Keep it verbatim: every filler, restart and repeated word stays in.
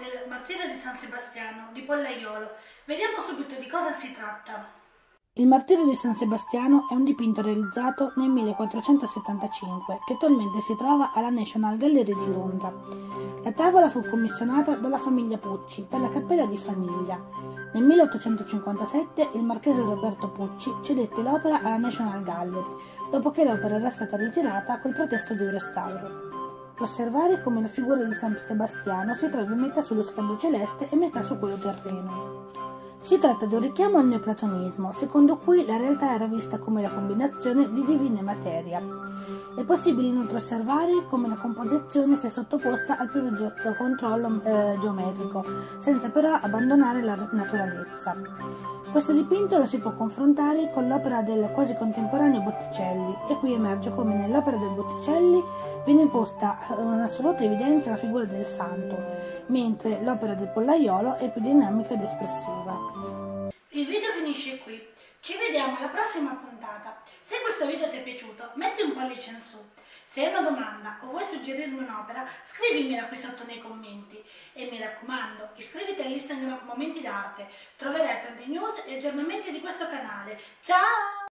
del martirio di San Sebastiano di Pollaiolo. Vediamo subito di cosa si tratta. Il martirio di San Sebastiano è un dipinto realizzato nel millequattrocentosettantacinque che attualmente si trova alla National Gallery di Londra. La tavola fu commissionata dalla famiglia Pucci per la cappella di famiglia. Nel milleottocentocinquantasette il marchese Roberto Pucci cedette l'opera alla National Gallery, dopo che l'opera era stata ritirata col pretesto di un restauro. Può osservare come la figura di San Sebastiano si trovi metà sullo sfondo celeste e metà su quello terreno. Si tratta di un richiamo al neoplatonismo, secondo cui la realtà era vista come la combinazione di divina e materia. È possibile inoltre osservare come la composizione sia sottoposta al più rigoroso controllo eh, geometrico, senza però abbandonare la naturalezza. Questo dipinto lo si può confrontare con l'opera del quasi contemporaneo Botticelli, e qui emerge come nell'opera del Botticelli viene posta in assoluta evidenza la figura del santo, mentre l'opera del Pollaiolo è più dinamica ed espressiva. Il video finisce qui, ci vediamo alla prossima puntata. Se questo video ti è piaciuto, metti un pollice in su. Se hai una domanda o vuoi suggerirmi un'opera, scrivimela qui sotto nei commenti. E mi raccomando, iscriviti all'Instagram Momenti d'Arte, troverai tante news e aggiornamenti di questo canale. Ciao!